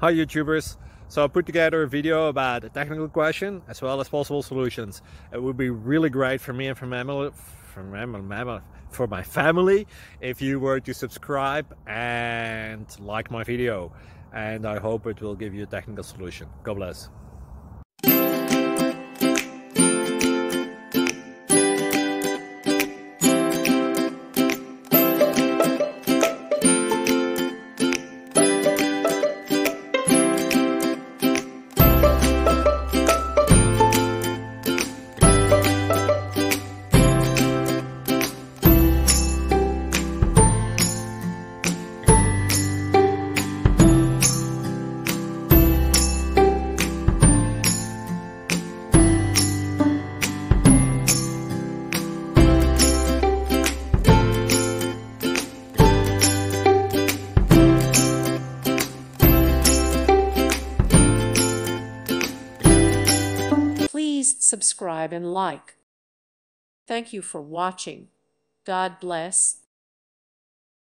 Hi YouTubers. So I put together a video about a technical question as well as possible solutions. It would be really great for me and for my family if you were to subscribe and like my video. And I hope it will give you a technical solution. God bless. Please subscribe and like. Thank you for watching. God bless.